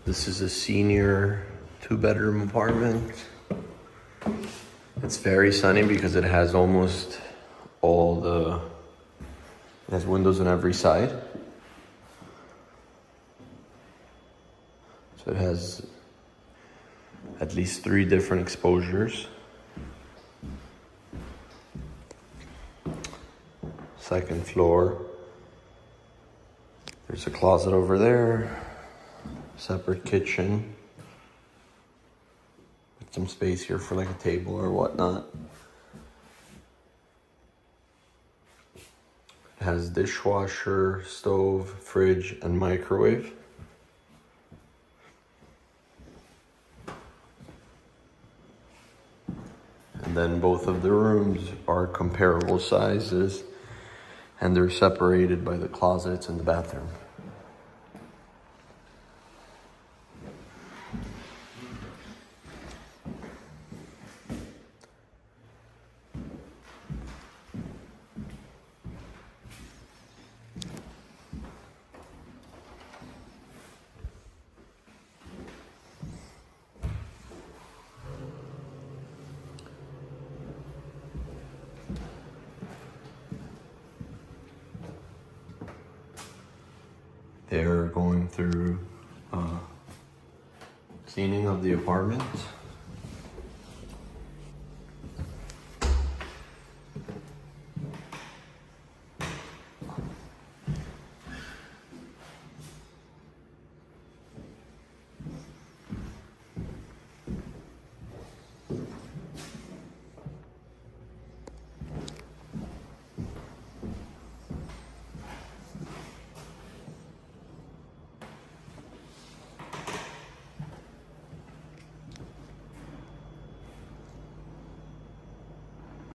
This is a senior 2-bedroom apartment. It's very sunny because it has almost it has windows on every side. So it has at least 3 different exposures. Second floor. There's a closet over there. Separate kitchen. With some space here for like a table or whatnot. It has dishwasher, stove, fridge, and microwave. And then both of the rooms are comparable sizes, and they're separated by the closets and the bathroom. They're going through cleaning of the apartment.